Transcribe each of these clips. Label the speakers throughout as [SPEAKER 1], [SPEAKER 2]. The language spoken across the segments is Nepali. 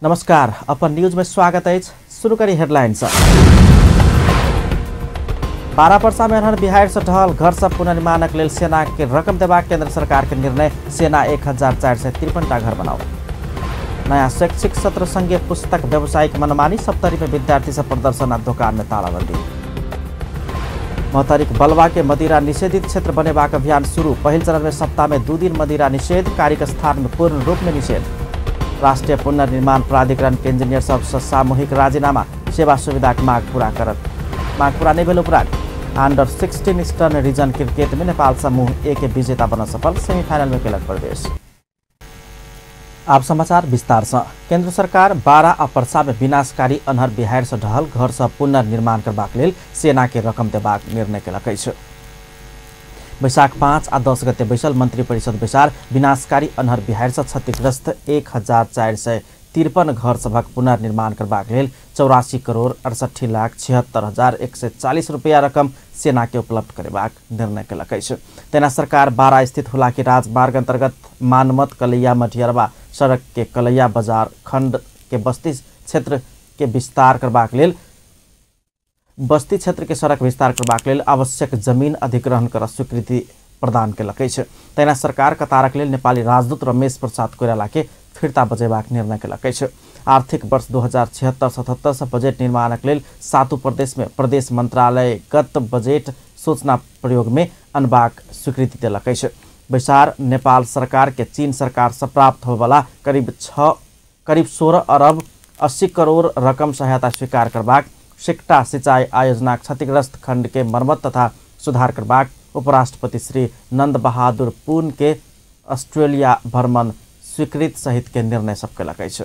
[SPEAKER 1] नमस्कार, अपन न्यूज में स्वागत है। शुरू करी हेडलाइंस। 12 वर्षा में रहन बिहार से ढहल घर सब पुनर्निर्माणक लेल सेना के रकम देबाक केंद्र सरकार के निर्णय। सेना 1453 घर बनाओ। नया शैक्षिक सत्र संघीय पुस्तक व्यावसायिक मनमानी। सप्तरी में विद्यार्थी सब प्रदर्शन आ दुकान में तालाबंदी। महतरीक बलवा के मदिरा निषेधित क्षेत्र बनेबाक अभियान शुरू। पहिल चरण में सप्ताह में 2 दिन मदिरा निषेध। कार्यक स्थान में पूर्ण रूप में निषेध। राष्ट्रीय पुनर्निर्माण प्राधिकरण के इंजीनियर सब सामूहिक राजीनामा। सेवा सुविधा की मांग पूरा करत। मांग पूरा नहीं भेल उपरांत अंडर 16 ईस्टर्न रीजन क्रिकेट में नेपाल समूह ए के विजेता बन सफल। सेमीफाइनल में केलक प्रवेश। आप समाचार विस्तार से। केंद्र सरकार 12 आ वर्षा में विनाशकारी अन्हर बिहार से ढहल घर सब पुनर्निर्माण करबाक लेल सेना के रकम देबाक निर्णय केलक अछि। वैशाख 5 आ 10 गते बैसल मंत्री परिषद बैसार विनाशकारी अन्हर बिहार से क्षतिग्रस्त 1453 घर सभक पुनर्निर्माण करबाक लेल 84,68,76,140 रुपया रकम सेना के उपलब्ध करेबाक निर्णय केलक अछि। तेना सरकार 12 स्थित हुलाकी राजमार्ग अंतर्गत मानमत कलैया मटियरवा सड़क के कलैया बाजार खंड के बस्ती क्षेत्र के सड़क विस्तार करबाक लेल आवश्यक जमीन अधिग्रहण कर स्वीकृति प्रदान केलक अछि। तेना सरकार कतारक लेल नेपाली राजदूत रमेश प्रसाद कोइराला के फिर्ता बजेबाक निर्णय केलक अछि। आर्थिक वर्ष 2076-77 से बजेट निर्माणक लेल 7 प्रदेश में प्रदेश मंत्रालयगत बजेट सूचना प्रयोग में अनबाक स्वीकृति देलक अछि। बैसार नेपाल सरकार के चीन सरकार से प्राप्त होबला करीब 16 अरब 80 करोड़ रकम सहायता स्वीकार करबाक। सिक्टा सिंचाई आयोजना क्षतिग्रस्त खंड के मरम्मत तथा सुधार करबाक। उपराष्ट्रपति श्री नंद बहादुर पुन के ऑस्ट्रेलिया भ्रमण स्वीकृत सहित के निर्णय सब केलक अछि।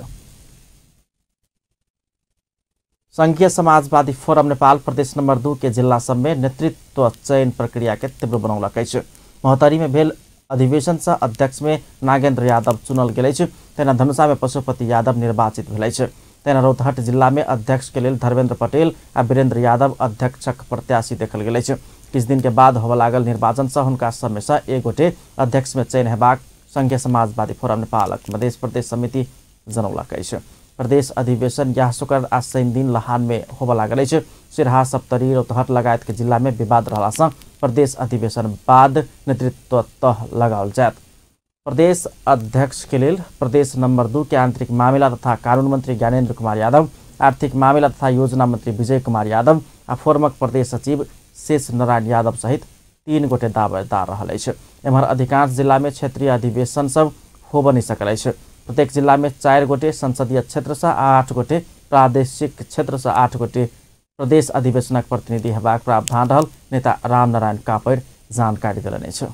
[SPEAKER 1] संघीय समाजवादी फोरम नेपाल प्रदेश नंबर 2 के जिला सब में नेतृत्व चयन प्रक्रिया के तीव्र बनौलक अछि। महतरी में भेल अधिवेशन से अध्यक्ष में नागेंद्र यादव चुनल गेल अछि। तेना धनुषा में पशुपति यादव निर्वाचित भेल अछि। तेना रौतहट जिला में अध्यक्ष के लेल धर्मेंद्र पटेल आ वीरेंद्र यादव अध्यक्षक प्रत्याशी देखल गेल अछि। किछ दिन के बाद होबय लागल निर्वाचन से हुनका सब में से एक गोटे अध्यक्ष में चयन हेबाक संघीय समाजवादी फोरम नेपालक मध्य प्रदेश समिति जनौलक अछि। प्रदेश अधिवेशन यह शुक्र आ शनि दिन लहान में होबय लागल अछि। सिरहा सप्तरी रौतहट लगायत के जिला में विवाद रहला से प्रदेश अधिवेशन बाद नेतृत्व तह लगाओल जायत। प्रदेश अध्यक्ष के लेल प्रदेश नंबर 2 के आंतरिक मामला तथा कानून मंत्री ज्ञानेन्द्र कुमार यादव, आर्थिक मामला तथा योजना मंत्री विजय कुमार यादव आ फोरमक प्रदेश सचिव शेष नारायण यादव सहित 3 गोटे दावेदार रहल अछि। एम्हर अधिकांश जिला में क्षेत्रीय अधिवेशन सब होब नहीं सकल अछि। प्रत्येक जिला में 4 गोटे संसदीय क्षेत्र से 8 गोटे प्रादेशिक क्षेत्र से 8 गोटे प्रदेश अधिवेशनक प्रतिनिधि हेबाक प्रावधान रहल। नेता रामनारायण कापड़ जानकारी देलनि अछि।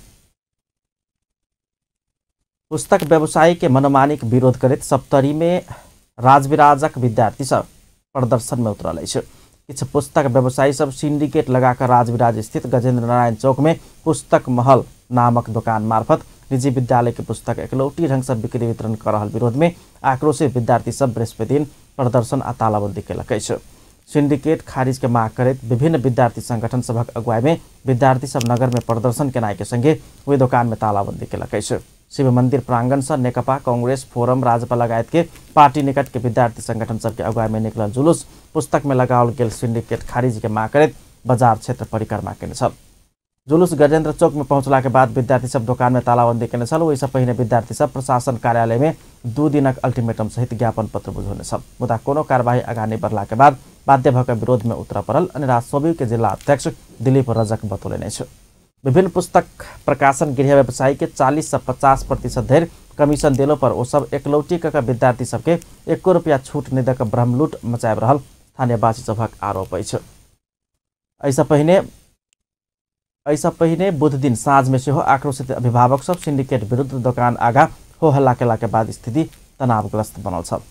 [SPEAKER 1] पुस्तक व्यवसायी के मनमानी के विरोध करैत सप्तरी में राजविराजक विद्यार्थी सब प्रदर्शन में उतरल अछि। किछ पुस्तक व्यवसायी सब सिंडिकेट लगाकर राजविराज स्थित गजेंद्र नारायण चौक में पुस्तक महल नामक दुकान मार्फत निजी विद्यालय के पुस्तक एकलौटी ढंग से बिक्री वितरण कर रहल विरोध में आक्रोशित विद्यार्थी सब बृहस्पति दिन प्रदर्शन आ तालाबंदी केलक अछि। सिंडिकेट खारिज के मांग करैत विभिन्न विद्यार्थी संगठन सभक अगुवाई में विद्यार्थी सब नगर में प्रदर्शन केनाई के संगे ओहि दुकान में तालाबंदी केलक अछि। शिव मंदिर प्रांगण से नेकपा कांग्रेस फोरम राजपा लगायत के पार्टी निकट के विद्यार्थी संगठन सबके अगुवाई में निकलल जुलूस पुस्तक में लगाओल गेल सिंडिकेट खारिज के मांग करैत बाजार क्षेत्र परिक्रमा केने छल। जुलूस गजेंद्र चौक में पहुंचला के बाद विद्यार्थी सब दुकान में तालाबंदी केने छल। ओहि से पहिने विद्यार्थी सब प्रशासन कार्यालय में 2 दिनक अल्टीमेटम सहित ज्ञापन पत्र बुझौने छल। मुदा कोनो कार्यवाही आगाँ नहीं बढ़ला के बाद बाध्य भऽ कऽ विरोध में उतरऽ पड़ल। अन्य राजस्वबी के जिला अध्यक्ष दिलीप रजक बतौलनि अछि। विभिन्न पुस्तक प्रकाशन गृह व्यवसायी के 40 से 50% धरि कमीशन देलो पर ओ सब एकलौटी कऽ विद्यार्थी सबके 1 रुपया छूट नहीं दऽ कऽ ब्रह्मलूट मचाबि रहल स्थानीयवासी सभक आरोप अछि। ऐसा पहिने बुध दिन साँझ में सेहो आक्रोशित अभिभावक सब सिंडिकेट विरुद्ध दुकान आगा हो हल्ला केला के बाद स्थिति तनावग्रस्त बनल छल।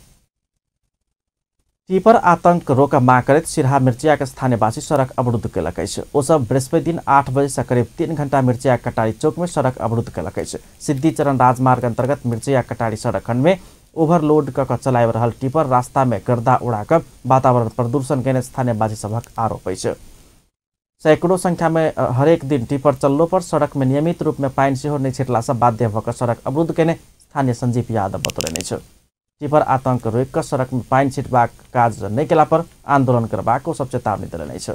[SPEAKER 1] टिपर आतंक रोक मांग करैत सिरहा मिर्चिया के स्थानीयवासी सड़क अवरुद्ध केलक अछि। ओ सब बृहस्पति दिन 8 बजे से करीब 3 घंटा मिर्चिया कटारी चौक में सड़क अवरुद्ध केलक अछि। सिद्धिचरण राजमार्ग अंतर्गत मिर्चिया कटारी सड़क खंड में ओभरलोड कऽ चलाबि रहल टिपर रास्ता में गर्दा उड़ा कऽ वातावरण प्रदूषण केने स्थानीयवासी सभक आरोप अछि। सैकड़ों संख्या में हरेक दिन टिपर चललो पर सड़क में नियमित रूप में पानी सेहो नहीं छिटला से बाध्य भऽ कऽ सड़क अवरुद्ध केने स्थानीय संजीव यादव बतौलनि अछि। टिपर आतंक रोक सडक में पानी छिटबाक काज नहीं केला पर आंदोलन करबाको सब चेतावनी दिलाइ छ।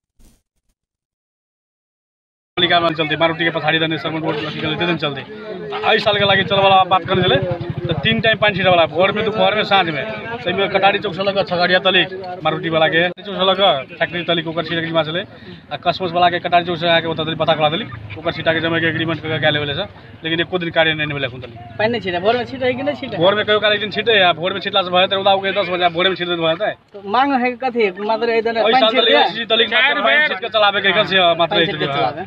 [SPEAKER 2] पालिकामा चल्दै मारुति के पछाडि जाने सर्मन बोर्ड लसीकले त्यो दिन चल्दै आई साल के लागि चल वाला बात करने चले तो 3 टाइम पानी छिटा वाला भोर में दोपहर में साँझ में सही में कटारी चौक से लगा छगड़िया तलिक मारुति वाला के चौक से लगा फैक्ट्री तलिक ओकर छिटा के मा चले कसमस वाला के कटारी चौक से आके उता तलिक पता करा तलिक ओकर छिटा के जमे के एग्रीमेंट के क्या लेवल छ लेकिन एको दिन कार्य नहीं भेले खुन तलिक
[SPEAKER 3] पानी छिटा भोर में छिटा कि नहीं छिटा
[SPEAKER 2] भोर में कयो कार्य दिन छिटे या भोर में छिटला से भयो त उदा उके 10 बजे भोर में छिटे भयो त
[SPEAKER 3] तो मांग है कथि मात्र एकदम
[SPEAKER 2] पानी छिटा तलिक छिट के चलावे के कस मात्र चलावे।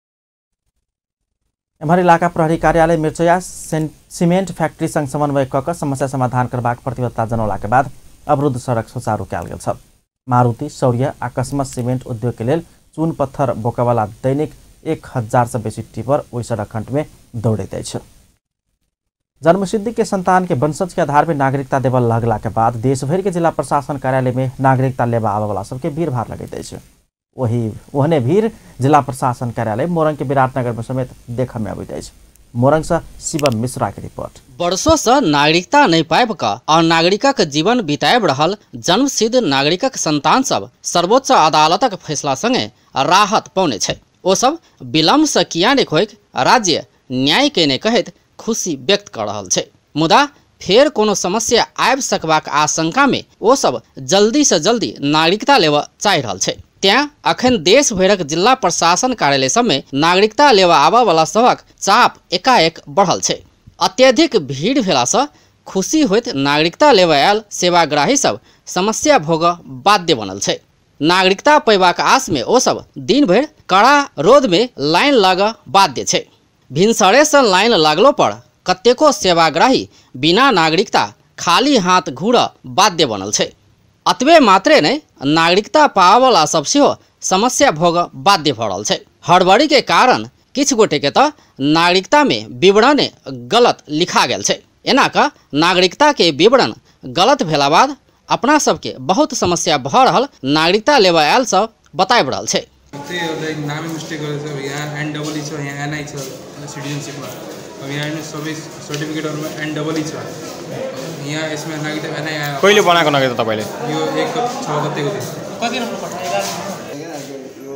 [SPEAKER 1] एम्हर इलाका प्रहरी कार्यालय मिर्चया सीमेंट फ्याक्ट्री संग समन्वय कक समस्या समाधान करबाक प्रतिबद्धता जनौलाके बाद अवरुद्ध सडक सुचारू कयल गेल छ। मारुति सौर्य आकस्मत सीमेंट उद्योग के लेल चून पत्थर बोकावाला दैनिक 1000 से बेसी टिपर ओहि सडक खण्ड में दौड़ैत अछि। जन्मसिद्धि के संतान के वंशज के आधार पर नागरिकता देवल लगला के बाद देशभर के जिला प्रशासन कार्यालय में नागरिकता लेबा आबे वाला सबके भीड़ भाड़ लगैत अछि। ओहने भीड़ जिला प्रशासन कार्यालय मोरंग के विराटनगर में समेत देख में अबैत अछि। मोरंग से शिवम मिश्रा के रिपोर्ट।
[SPEAKER 4] वर्षों से नागरिकता नहीं पायब का और नागरिकक जीवन बितायब रहल जन्मसिद्ध नागरिकक संतान सब सर्वोच्च अदालतक फैसला संगे राहत पौने छै। ओ सब विलम्ब से किया नहीं होइक राज्य न्याय के ने कहैत खुशी व्यक्त कर रहल छै। मुदा फेर कोनो समस्या आबि सकबाक आशंका में ओ सब जल्दी से जल्दी नागरिकता लेवा चाहि रहल छै। त्यां अखन देश भरक जिला प्रशासन कार्यालय सब में नागरिकता लेवा आबा वाला सबक चाप एकाएक बढ़ल छै। अत्यधिक भीड़ भेला से खुशी होइत नागरिकता लेवा आयल सेवाग्राही सब समस्या भोग बाध्य बनल छै। नागरिकता पैबाक आस में ओ सब दिन भर कड़ा रोद में लाइन लग बाध्य छै। भिनसरे से लाइन लागलो पर कतेको सेवाग्राही बिना नागरिकता खाली हाथ घूर बाध्य बनल छै। अतबे मात्रे नहीं नागरिकता पावला सब सेहो समस्या भोग बाध्य भ रहल छै। हड़बड़ी के कारण किछ गोटे के तो नागरिकता में विवरण गलत लिखा गेल छै। एना का नागरिकता के विवरण गलत भेला बाद अपना सबके बहुत समस्या भ रहल नागरिकता लेवा आयल सब बताइब रहल छै।
[SPEAKER 5] नाम मिस्टेक यहाँ एनडबल छ यहाँ एनआई छ सिटिजनशिपमा अब यहाँ सबै सर्टिफिकेटहरुमा एनडबल छ यहाँ यसमा नागरिकता एनआई आयो।
[SPEAKER 6] कहिले बनाएको नागरिकता तपाईले?
[SPEAKER 5] यो 1/6 गतेको दिन।
[SPEAKER 3] कति नम्बर पठाइरा
[SPEAKER 7] यो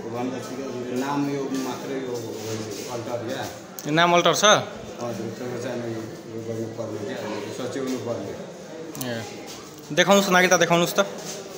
[SPEAKER 7] नाम यो मात्र यो अल्टर या
[SPEAKER 6] नाम अल्टर छ
[SPEAKER 7] हजुर त्यो चाहिँ यो गर्नु पर्ने के सच्याउनु पर्ने।
[SPEAKER 6] ए देखाउनुस् नागरिकता देखाउनुस् त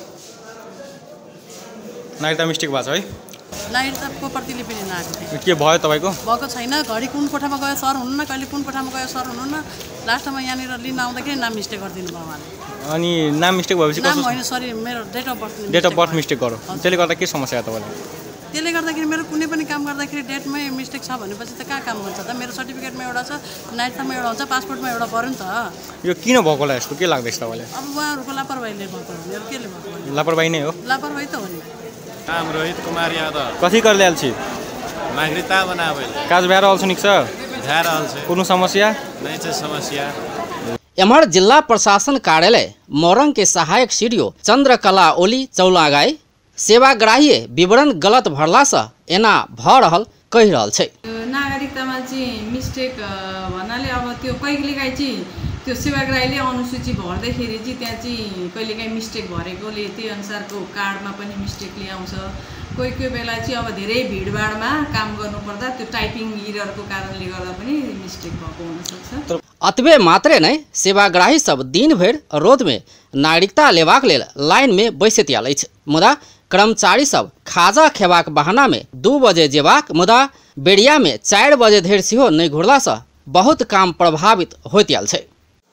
[SPEAKER 6] नागरिकता मिस्टेक भएको छ है।
[SPEAKER 8] नागरिकताको प्रतिलिपि लिन आएको थिएँ।
[SPEAKER 6] के भयो तपाईको?
[SPEAKER 8] भएको छैन। घडी कुन कोठामा गयो सर हुनुहुन्न, कहिले कुन कोठामा गयो सर हुनुहुन्न। लास्टमा यहाँनिर लिन आउँदाखेरि नाम मिस्टेक गरिदिनु भयो उहाँले।
[SPEAKER 6] अनि नाम मिस्टेक भएपछि
[SPEAKER 8] नाम होइन सरी मेरो डेट अफ
[SPEAKER 6] बर्थ मिस्टेक गरो। त्यसले गर्दा के समस्या तपाईलाई?
[SPEAKER 8] त्यसले गर्दाखेरि मेरो कुनै पनि काम गर्दाखेरि डेटमै मिस्टेक छ भनेपछि त कहाँ काम हुन्छ त? मेरो सर्टिफिकेटमा एउटा छ, नागरिकतामा एउटा हुन्छ, पासपोर्टमा एउटा पर्यो नि त।
[SPEAKER 6] यो किन भएको होला यस्तो के लाग्दैछ तपाईलाई?
[SPEAKER 8] अब उहाँहरूको लापरवाहीले भएको हो। मेरो केले भएको?
[SPEAKER 6] लापरवाही नै हो।
[SPEAKER 8] लापरवाही त हो नि।
[SPEAKER 9] नाम रोहित कुमार यादव।
[SPEAKER 6] कथी कर लेल छी?
[SPEAKER 9] नागरिकता बनाबै।
[SPEAKER 6] काज भए रहल छ निक छ?
[SPEAKER 9] भए रहल छै। कोनो
[SPEAKER 6] समस्या
[SPEAKER 9] नहीं छै समस्या।
[SPEAKER 4] एम्हर जिला प्रशासन कार्यालय मोरंग के सहायक सीडीओ चंद्रकला ओली चौलागाई सेवाग्राही विवरण गलत भरला से एना भ रहल कहि रहल छै।
[SPEAKER 10] नागरिकतामा चाहिँ मिस्टेक भन्नाले अब त्यो कहिलेकाहीँ चाहिँ त्यो सेवाग्राहीले अनुसूची भर्दाखेरि चाहिँ त्यहाँ चाहिँ कहिलेकाहीँ मिस्टेक भरेकोले त्यही अनुसारको कार्डमा पनि मिस्टेकले आउँछ। कोही कोही बेला चाहिँ अब धेरै भिडभाडमा काम गर्नुपर्दा त्यो टाइपिङ इररको कारणले गर्दा पनि मिस्टेक भएको हुनसक्छ।
[SPEAKER 4] अतबे मात्रे नै सेवाग्राही सब दिन भर रोद में नागरिकता लेबाक लेल लाइन में बैसैत आयल अछि। मुदा कर्मचारी सब खाजा खेबाक बहाना में 2 बजे जेबाक मुदा बेड़िया में 4 बजे धरि सेहो नहीं घुरला से बहुत काम प्रभावित होइत आयल छै।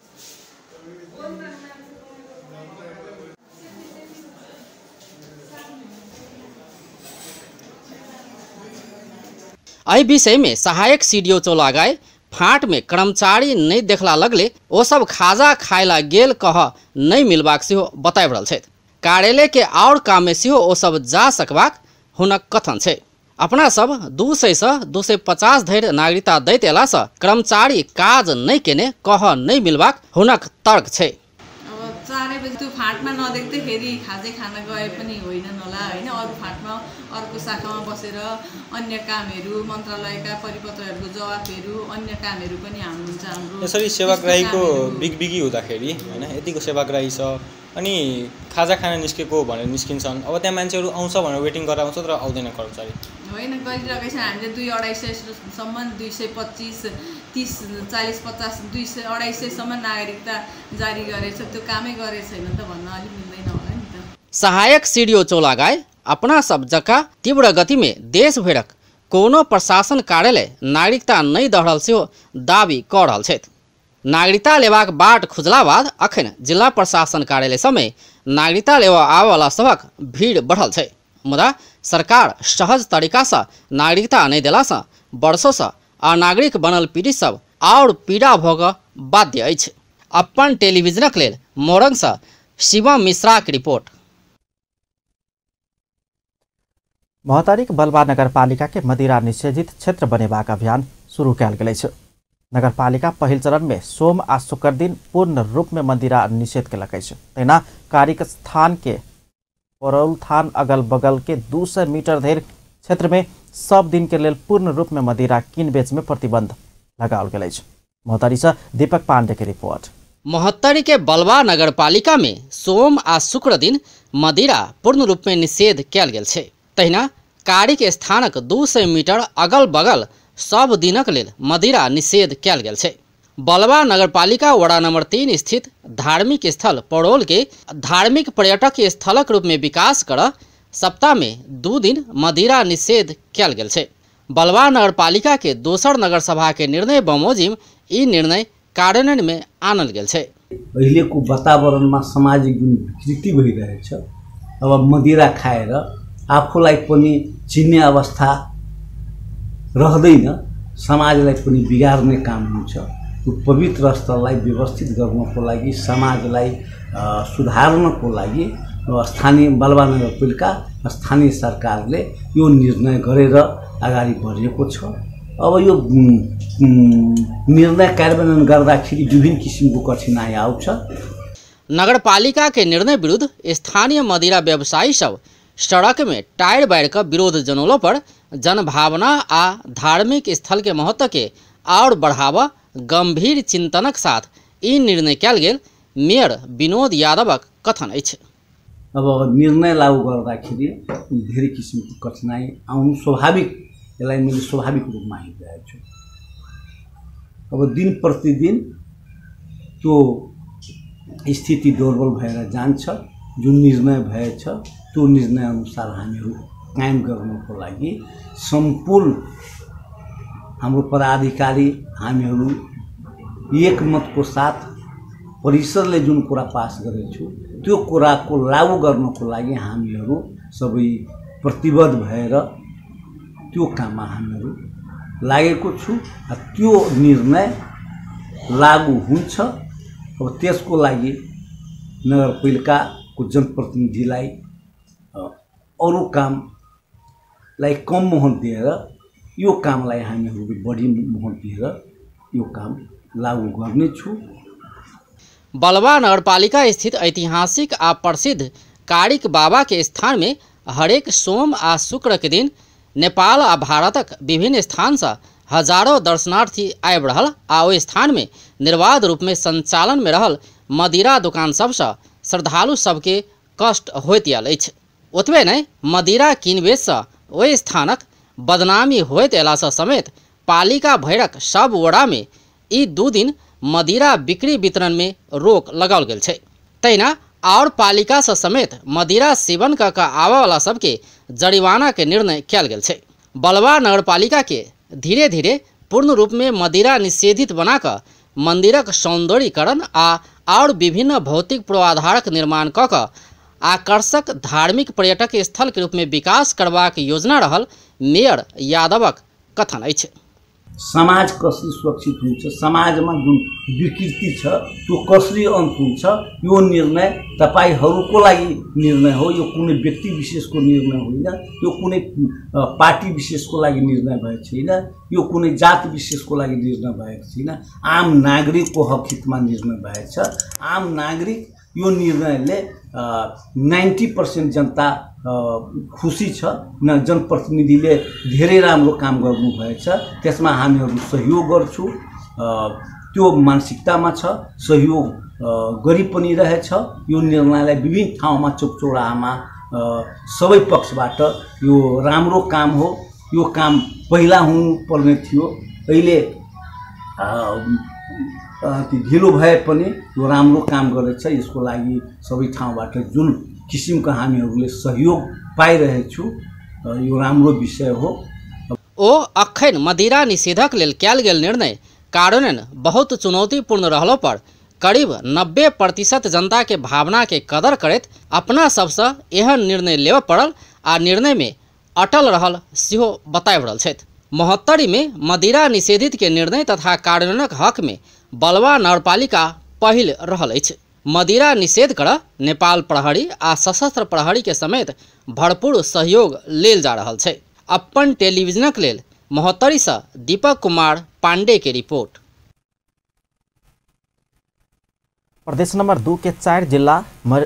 [SPEAKER 4] एहि विषय में सहायक सीडीओ चौलागाई फाँट में कर्मचारी नहीं देखला लगले ओ सब खाजा खायला गेल कह नहीं मिलबाक सेहो बताइब रहल छथि। कार्यालय के और काम में सेहो ओ सब जा सकबाक हुनक कथन छै। अपना सब 200 से 250 धरि नागरिकता दैत अयला से कर्मचारी काज नहीं केने कह नहीं मिलबाक हुनक तर्क छै।
[SPEAKER 10] अब 4 बजी त्यो फाँटमा नदेख्दाखेरि खाजै खान गए पनि होइनन् होला हैन। अरू फाँटमा अर्को शाखामा बसेर अन्य कामहरू मन्त्रालयका परिपत्रहरूको जवाफहरू अन्य कामहरू पनि हाल्नुहुन्छ हाम्रो।
[SPEAKER 6] यसरी सेवाग्राहीको बिगबिगी हुँदाखेरि हैन यतिको सेवाग्राही छ अनि खाजा खान निस्केको भनेर निस्किन्छन्। अब त्यहाँ मान्छेहरू आउँछ भनेर वेटिङ गरेर आउँछ तर आउँदैन कर्मचारी
[SPEAKER 10] होइन गरिरहेकै छ। हामीले 2-250 सम्म 225 30 40 50 200 250 सम्म नागरिकता जारी गरेछ। त्यो कामै गरेको छैन त भन्न अलि मिल्दैन होला नि त।
[SPEAKER 4] सहायक सीडीओ चोलागाई अपना सब जगह तीव्र गति में देश भरक कोनो प्रशासन कार्यालय नागरिकता नहीं दऽ रहल सेहो दावी कऽ रहल छथि। नागरिकता लेबाक बाट खुजला बाद अखन जिला प्रशासन कार्यालय समय नागरिकता लेबा आबयवला सभक भीड़ बढ़ल छै। मुदा सरकार सहज तरीका से नागरिकता नहीं देला से वर्षों से अनागरिक बनल पीढ़ी सब और पीड़ा भोग बाध्य अछि। अपन टेलीविजनक लेल मोरंग से शिवम मिश्रा की रिपोर्ट।
[SPEAKER 1] मोहतरीक बलवा नगरपालिका के मदिरा निषेधित क्षेत्र बनेबाक अभियान शुरू कयल गेल अछि। नगरपालिका पहिल चरण में सोम आ शुक्र दिन पूर्ण रूप में मदिरा निषेध केलक अछि। तहिना कारिक स्थान के परौल थान अगल बगल के 200 मीटर धरि क्षेत्र में सब दिन के लेल पूर्ण रूप में मदिरा कीन बेच में प्रतिबंध लगाओल गेल अछि। मोहतरी से दीपक पांडे की रिपोर्ट।
[SPEAKER 4] मोहतरी के बलवा नगरपालिका में सोम आ शुक्र दिन मदिरा पूर्ण रूप में निषेध कयल गेल छै। तहिना कारिक स्थानक 200 मीटर अगल बगल सब दिनक लेल मदिरा निषेध कयल गेल छै। बलवा नगरपालिका वड़ा नंबर 3 स्थित धार्मिक स्थल पड़ोल के धार्मिक पर्यटक स्थलक रूप में विकास कर सप्ताह में 2 दिन मदिरा निषेध कयल गेल छै। बलवा नगरपालिका के दोसर नगर सभा के निर्णय बमोजिम ई निर्णय कार्यान्वयन में आनल गेल छै।
[SPEAKER 11] अहिलेको वातावरणमा सामाजिक जुन विकृति भइरहेछ, अब मदिरा खाएर आफूलाई पनि चिन्ने अवस्था रहँदैन, समाजलाई पनि बिगार्ने काम हुन्छ। यो पवित्र स्थललाई व्यवस्थित गर्नको लागि, समाजलाई सुधार्नको लागि स्थानीय बलवा नगरपालिका स्थानीय सरकारले यो निर्णय गरेर अगाडि बढेको छ। अब यो निर्णय कार्यान्वयन गर्दाखेरि विभिन्न किसिमको कठिनाइ आउँछ।
[SPEAKER 4] नगरपालिका के निर्णय विरुद्ध स्थानीय मदिरा व्यवसायी सब सड़क में टायर बाढ़ का विरोध जनौलो पर जनभावना आ धार्मिक स्थल के महत्व के और बढ़ावा गंभीर चिंतनक साथ ई निर्णय कयल गेल मेयर विनोद यादवक कथन अछि।
[SPEAKER 11] अब निर्णय लागू गर्दाखेरि धेरै किसिमको कठिनाइ आउनु स्वाभाविक, यसलाई मैले स्वाभाविक रूपमा हेरिरहेको छु। अब दिन प्रतिदिन त्यो स्थिति दुर्बल भएर जान्छ। जुन निर्णय भएछ त्यो निर्णय अनुसार हामीहरू कायम गर्नको लागि सम्पूर्ण हाम्रो पदाधिकारी हामीहरू एकमतको साथ परिषदले जुन कुरा पास गरेछु त्यो कुराको लागू गर्नको लागि हामीहरू सबै प्रतिबद्ध भएर त्यो काममा हामीहरू लागेको छु। त्यो निर्णय लागू हुन्छ। अब त्यसको लागि नगरपालिकाको जनप्रतिनिधिलाई अरू कामलाई कम महत्त्व दिएर यो कामलाई हामीहरूले बढी महत्त्व दिएर यो काम लागू गर्नेछु।
[SPEAKER 4] बलवा नगरपालिका स्थित ऐतिहासिक आ प्रसिद्ध कारिक बाबा के स्थान में हरेक सोम आ शुक्र के दिन नेपाल आ भारतक विभिन्न स्थान से हजारों दर्शनार्थी आबि रहल आ ओहि स्थान में निर्बाध रूप में संचालन में रहल मदिरा दुकान सबसे श्रद्धालु सबके कष्ट होइत आयल अछि। ओतबे नहीं मदिरा किनबेच से ओहि स्थानक बदनामी होइत अयला से समेत पालिका भैरक सब वड़ा में ई 2 दिन मदिरा बिक्री वितरण में रोक लगाओल गेल छै। तहिना और पालिका से समेत मदिरा सेवन कऽ आबय वाला सबके जरिमाना के निर्णय कयल गेल छै। बलवा नगरपालिका के धीरे धीरे पूर्ण रूप में मदिरा निषेधित बनाकर मंदिरक सौंदर्यीकरण और विभिन्न भौतिक पूर्वाधारक निर्माण कऽ आकर्षक धार्मिक पर्यटक स्थल के रूप में विकास करबाक योजना रहल मेयर यादवक कथन अछि।
[SPEAKER 11] समाज कसरी सुरक्षित हुन्छ, समाजमा जुन विकृति छ त्यो कसरी अन्त हुन्छ, यो निर्णय तपाईहरूको लागि निर्णय हो। यो कुनै व्यक्ति विशेषको निर्णय होइन, यो कुनै पार्टी विशेषको लागि निर्णय भएको छैन, यो कुनै जात विशेषको लागि निर्णय भएको छैन। आम नागरिकको हक हितमा निर्णय भएको छ। आम नागरिक यो निर्णयले 90% जनता खुसी छ। जनप्रतिनिधिले धेरै राम्रो काम गर्नुभएछ, त्यसमा हामीहरू सहयोग गर्छु, त्यो मानसिकतामा छ, सहयोग गरि पनि रहेछ। यो निर्णयलाई विभिन्न ठाउँमा चोकचौडामा सबै पक्षबाट यो राम्रो काम हो, यो काम पहिला हुनुपर्ने थियो, अहिले ढिलो भए पनि यो राम्रो काम गरेछ। यसको लागि सबै ठाउँबाट जुन किसिमको हामीहरूले सहयोग पाइरहेछु यो राम्रो विषय हो।
[SPEAKER 4] ओ अखन मदिरा निषेधक लेल कयल गेल निर्णय कार्यान्वयन बहुत चुनौतीपूर्ण रहलो पर करीब 90% जनता के भावना के कदर करैत अपना सबसे एहन निर्णय लेबऽ पड़ल आ निर्णय में अटल रहल सेहो बताबि रहल छथि। महोत्तरी में मदिरा निषेधित के निर्णय तथा कार्यान्वयनक हक में बलवा नगरपालिका पहिल रहल अछि। मदिरा निषेध कर नेपाल प्रहरी आ सशस्त्र प्रहरी के समेत भरपूर सहयोग लेल जा रहल छै। अपन टेलीविजनक लेल महोत्तरी से दीपक कुमार पांडे के रिपोर्ट।
[SPEAKER 1] प्रदेश नंबर 2 के 4 जिला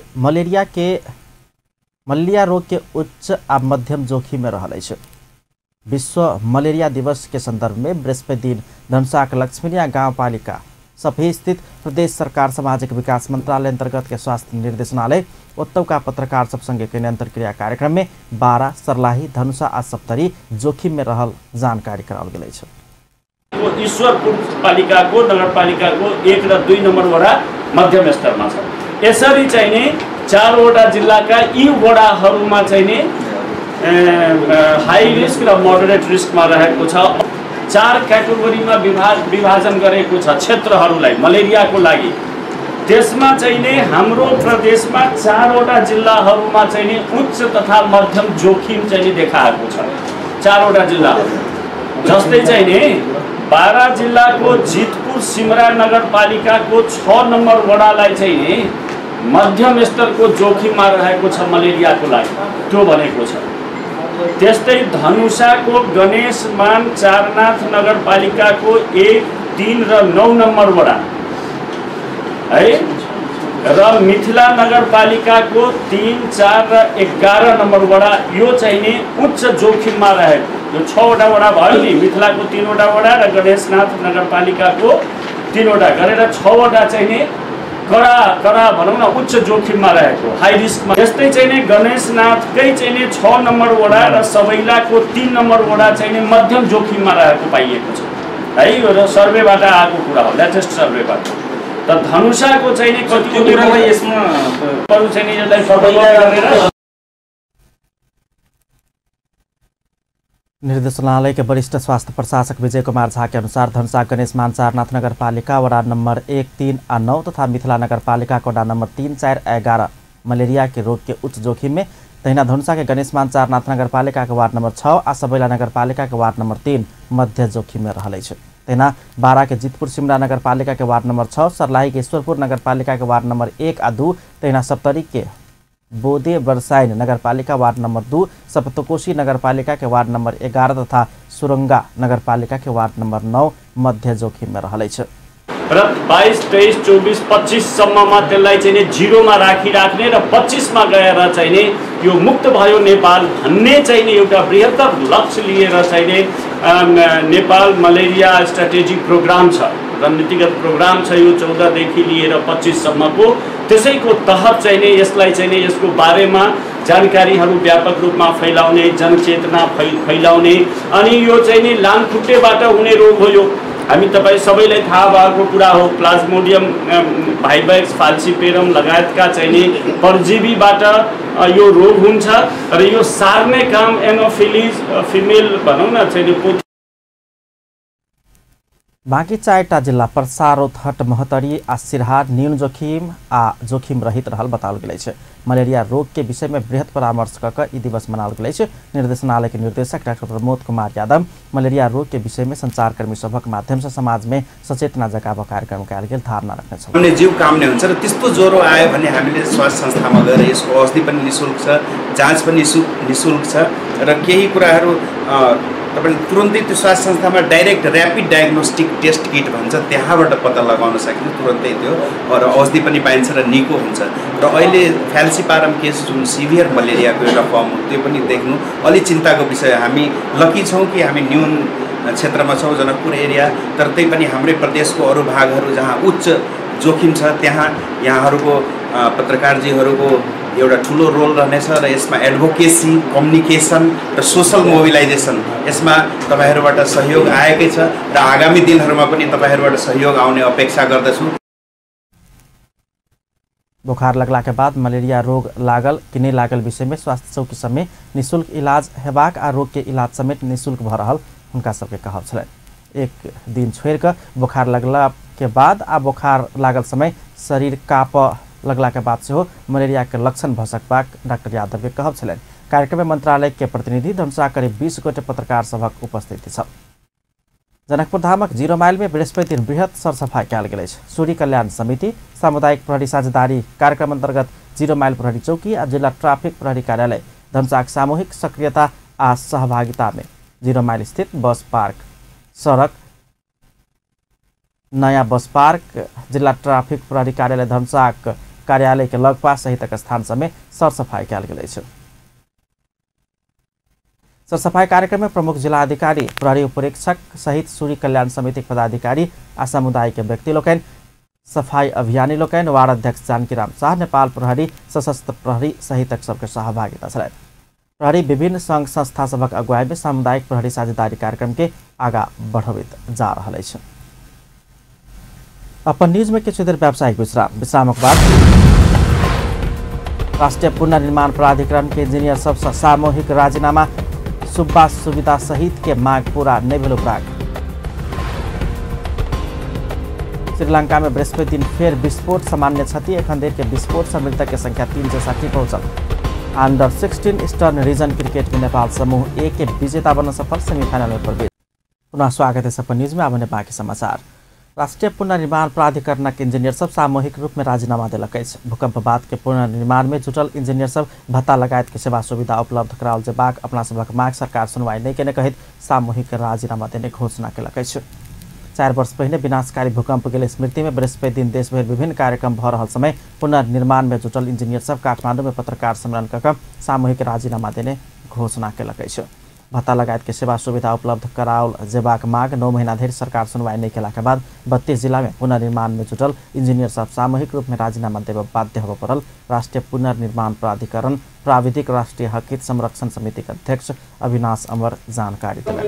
[SPEAKER 1] मलेरिया रोग के उच्च आ मध्यम जोखिम में रहल अछि। विश्व मलेरिया दिवस के संदर्भ में बृहस्पति दिन धनुषाक लक्ष्मीनिया गाउँपालिका सफे स्थित प्रदेश सरकार सामाजिक विकास मंत्रालय अंतर्गत के स्वास्थ्य निर्देशनालय उत्तवका पत्रकार सब संगे के अंतरक्रिया कार्यक्रम में 12 सर्लाही धनुषा आ सप्तरी जोखिम में रहल जानकारी कराओल गेल अछि।
[SPEAKER 12] ईश्वरपुर पालिका को नगरपालिका को 1 र 2 नंबर वडा मध्यम स्तरमा छ। यसरी चाहिने 4 वटा जिल्लाका यी वडाहरूमा चाहिने हाई रिस्क र मोडरेट रिस्कमा रहेको छ। 4 क्याटेगोरीमा विभाजन गरेको छ क्षेत्रहरूलाई मलेरियाको लागि। त्यसमा चाहिने हाम्रो प्रदेशमा 4 वटा जिल्लाहरूमा चाहिने उच्च तथा मध्यम जोखिम चाहिँ देखाएको छ। 4 वटा जिल्लाहरू जस्तै चाहिने 12 जिल्लाको जितपुर सिमरा नगरपालिकाको 6 नम्बर वडालाई चाहिने मध्यम स्तरको जोखिममा रहेको छ मलेरियाको लागि, त्यो भनेको छ। त्यस्तै धनुषाको गणेशमान चारनाथ नगरपालिकाको 1, 3 र 9 नम्बर वडा है र मिथिला नगरपालिकाको 3, 4 र 11 नम्बर वडा यो चाहिने उच्च जोखिममा रहेको। यो 6 वटा वडा भयो नि, मिथिलाको 3 वटा वडा र गणेशनाथ नगरपालिकाको 3 वटा गरेर 6 वटा चाहिने कडा भनौँ न उच्च जोखिममा रहेको हाई रिस्कमा। त्यस्तै चाहिने गणेशनाथकै चाहिने 6 नम्बर वडा र सबैलाको 3 नम्बर वडा चाहिने मध्यम जोखिममा रहेको पाइएको छ है। यो सर्वेबाट आएको कुरा हो, लेटेस्ट सर्वेबाट। त धनुषाको चाहिने कतिको यसमा अरु चाहिने यसलाई सबैलाई गरेर
[SPEAKER 1] निर्देशनालय के वरिष्ठ स्वास्थ्य प्रशासक विजय कुमार झा के अनुसार धनुषा गणेशमान चारनाथ नगरपालिका वडा नंबर 1, 3 और 9 तथा मिथिला नगरपालिका वडा नंबर 3, 4, 11 मलेरिया के रोग के उच्च जोखिम में। तहिना धनुषा के गणेशमान चारनाथ नगरपालिका के वार्ड नंबर 6 और सबैला नगरपालिका के वार्ड नंबर 3 मध्य जोखिम में रहल अछि। तहिना 12 के जितपुर सिमरा नगरपालिका के वार्ड नंबर 6, सर्लाही के ईश्वरपुर नगरपालिका के वार्ड नंबर 1 और 2, तहिना सप्तरी के बोदे बरसाइन नगरपालिका वार्ड नंबर 2, सप्तकोशी नगरपालिका के वार्ड नंबर 11 तथा सुरंगा नगरपालिका के वार्ड नंबर 9 मध्य जोखिम में रहल अछि।
[SPEAKER 12] र 22, 23, 24, 25 सम्ममा त्यसलाई चाहिँ जिरोमा राख्ने र 25 मा गएर चाहिँ यो मुक्त भयो नेपाल भन्ने चाहिँ एउटा बृहत्तर लक्ष्य लिएर चाहिँ नेपाल मलेरिया स्ट्र्याटेजी प्रोग्राम छ, रणनीतिगत प्रोग्राम छ। यो 14 देखि लिएर 25 सम्मको त्यसैको तहत चाहिँ यसलाई चाहिँ यसको बारेमा जानकारीहरू व्यापक रूपमा फैलाउने, जनचेतना फैलाउने अनि यो चाहिँ लामखुट्टेबाट हुने रोग हो। यो हामी तपाईँ सबैलाई थाहा भएको कुरा हो। प्लाज्मोडियम भाइभ्याक्स फाल्सिपेरम लगायतका चाहिँ परजीवीबाट यो रोग हुन्छ र यो सार्ने काम एनोफिलिज फिमेल भनौँ न चाहिँ।
[SPEAKER 1] बाँकी 4टा जिल्ला पर्सा, रौतहट, महोत्तरी आ सिरहा न्यून जोखिम रहित रहल बताओल गेल अछि। मलेरिया रोग के विषय में बृहत परामर्श कऽ ई दिवस मनाओल गेल अछि। निर्देशनालय के निर्देशक डॉक्टर प्रमोद कुमार यादव मलेरिया रोग के विषय में संचारकर्मी सभक माध्यम से समाज में सचेतना जगाव कार्यक्रम कयल गेल धारणा रख्ने छौँ।
[SPEAKER 13] हामीले जीव काम्ने हुन्छ र त्यस्तो ज्वरो आयो भने हामीले स्वास्थ्य संस्थामा गएर यसको औषधि पनि निःशुल्क छ, जाँच पनि निःशुल्क छ र केही कुराहरू तपाईँले तुरन्तै त्यो स्वास्थ्य संस्थामा direct rapid diagnostic test kit भन्छ त्यहाँबाट पत्ता लगाउन सकिन्छ तुरन्तै त्यो र औषधि पनि पाइन्छ र निको हुन्छ र अहिले फ्याल्सिपारम केस जुन सिभियर मलेरियाको एउटा फर्म हो त्यो पनि देख्नु अलि चिन्ताको विषय हामी लकी छौँ कि हामी न्यून क्षेत्रमा छौँ जनकपुर एरिया तर त्यही पनि हाम्रै प्रदेशको अरू भागहरू जहाँ उच्च जोखिम छ त्यहाँ यहाँहरूको पत्रकारजीहरूको एउटा ठुलो रोल रहनेछ र यसमा एडभोकेसी कम्युनिकेसन र सोसल मोबिलाइजेसन यसमा तपाईँहरूबाट सहयोग आएकै छ र आगामी दिनहरूमा पनि तपाईँहरूबाट सहयोग आउने अपेक्षा गर्दछु।
[SPEAKER 1] बुखार लगला के बाद मलेरिया रोग लागल कि नहीं लागल विषय में स्वास्थ्य चौकी समय निःशुल्क इलाज हेबाक आ रोग के इलाज समेत निःशुल्क भ रहल उनका सबके कहब छल। एक दिन छोड़ कर बुखार लगला के बाद आ बुखार लागल समय शरीर काप लगला के बाद से हो मलेरिया के लक्षण भ सकबाक डाक्टर यादव के कहब छल। कार्यक्रम में मंत्रालय के प्रतिनिधि धनुषा करीब 20 गोटे पत्रकार सभक उपस्थिति छ। जनकपुर धामक 0 माइल में बृहस्पति दिन बृहत सरसफाई कयल गेल अछि। सूर्य कल्याण समिति सामुदायिक प्रहरी साझेदारी कार्यक्रम अंतर्गत 0 माइल प्रहरी चौकी आ जिला ट्राफिक प्रहरी कार्यालय धनुषाक सामूहिक सक्रियता आ सहभागिता में 0 माइल स्थित बस पार्क सड़क नया बस पार्क जिला ट्राफिक प्रहरी कार्यालय धनुषाक कार्यालय के लगपास सहितक स्थान समेत सरसफाई कयल गेल अछि। सरसफाई कार्यक्रम में प्रमुख जिला अधिकारी प्रहरी उपरीक्षक सहित सूर्य कल्याण समिति पदाधिकारी आ समुदाय के व्यक्ति लोकन सफाई अभियानी लोकन वार्ड अध्यक्ष जानकीराम शाह नेपाल प्रहरी सशस्त्र प्रहरी सहितक सबके सहभागिता छल। प्रहरी विभिन्न संघ संस्था सबक अगुवाई में सामुदायिक प्रहरी साझेदारी कार्यक्रम के आगा बढ़ावित जा रहा है। अपन न्यूज में किछु देर व्यावसायिक विश्रामक बाद राष्ट्रीय पुनर्निर्माण प्राधिकरण के इंजीनियर सब सामूहिक राजीनामा सुब्बा सुविधा सहित के मांग पूरा नहीं भेल उपराग श्रीलंका में बृहस्पति दिन फिर विस्फोट सामान्य क्षति एखन देर के विस्फोट से मृतक की संख्या 360 पहुंचल। अंडर 16 ईस्टर्न रीजन क्रिकेट में नेपाल समूह ए के विजेता बन्न सफल सेमीफाइनल में प्रवेश। पुनः स्वागत है सपन न्यूज में। अब बाकी समाचार। राष्ट्रीय पुनर्निर्माण प्राधिकरण के इंजीनियर सब सामूहिक रूप में राजीनामा दिलक। भूकंप बाद के पुनर्निर्माण में जुटल इंजीनियर सब भत्ता लगायत के सेवा सुविधा उपलब्ध कराओल जेबाक अपना सबक मांग सरकार सुनवाई नहीं केने कहित सामूहिक राजीनामा देने घोषणा केलक। 4 वर्ष पहले विनाशकारी भूकंप के स्मृति में बृहस्पति दिन देशभर विभिन्न कार्यक्रम भ रहल समय पुनर्निर्माण में जुटल इंजीनियर सब काठमांडू में पत्रकार सम्मेलन कर सामूहिक राजीनामा देने घोषणा केलक। भत्ता लगायत के सेवा सुविधा उपलब्ध कराओल जेबाक मांग 9 महीना धरि सरकार सुनवाई नहीं केला के बाद 32 जिला में पुनर्निर्माण में जुटल इंजीनियर सब सामूहिक रूप में राजीनामा देव बाध्य होब पड़ल। राष्ट्रीय पुनर्निर्माण प्राधिकरण प्राविधिक राष्ट्रीय हक हित संरक्षण समिति के अध्यक्ष अविनाश अमर जानकारी दिए।